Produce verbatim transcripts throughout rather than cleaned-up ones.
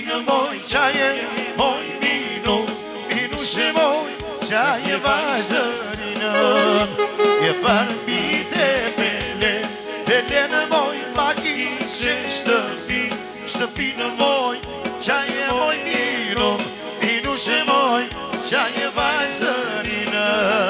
bine, moi, ce-aie, moi, minu, minu și moi, ce-aie vazărină. E barbite pele, pelene, moi, maghi și ștăpin, ștăpină, moi, ce-aie, moi, minu, minu și moi, ce-aie vazărină.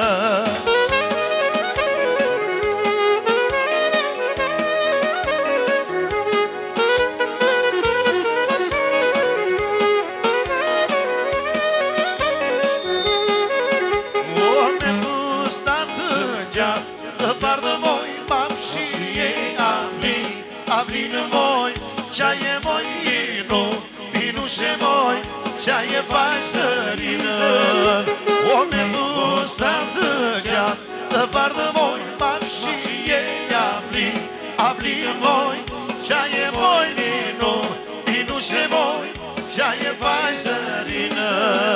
Avlină moi, ce-aie moi minu, minu și moi, ce-aie vazărină. Ome mustată geam, departe moi, mam și ei avlin, avlină moi, ce-aie moi minu, minu și moi, ce-aie vazărină.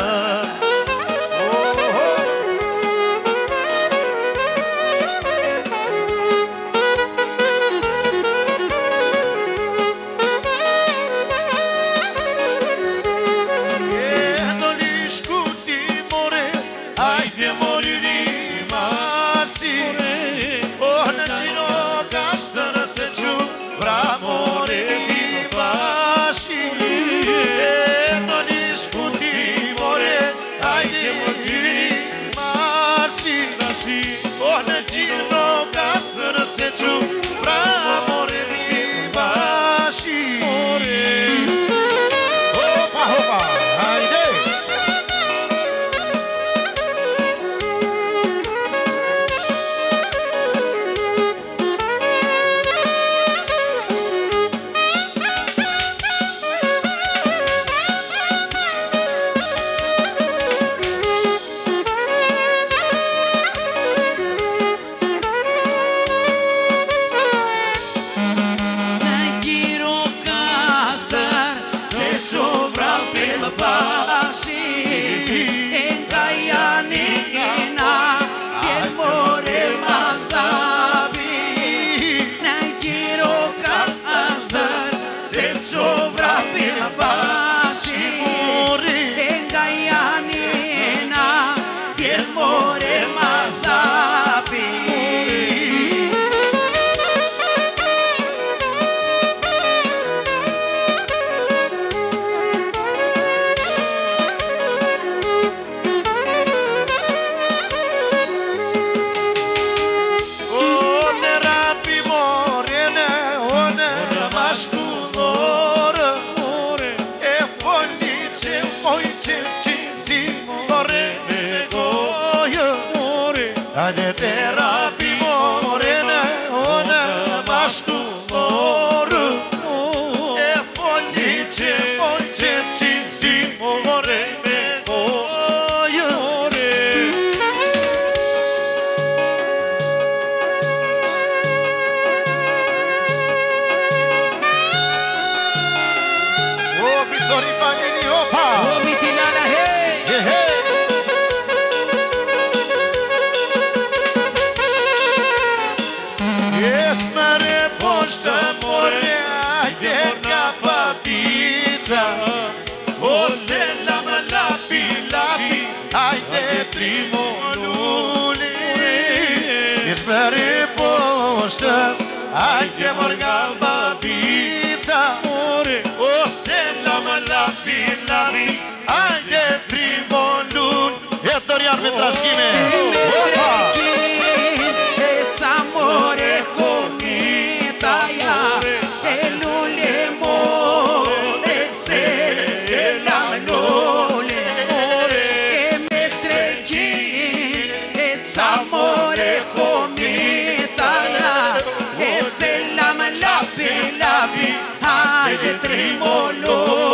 Haide morgal babița, o se lamă la pilapi. Haide primul luni, e Dorian Metraschime. Eți amore comitaia, e lule more se la lule. E metregi, eți amore comitaia, e se la lapi lapi, haide trimolo.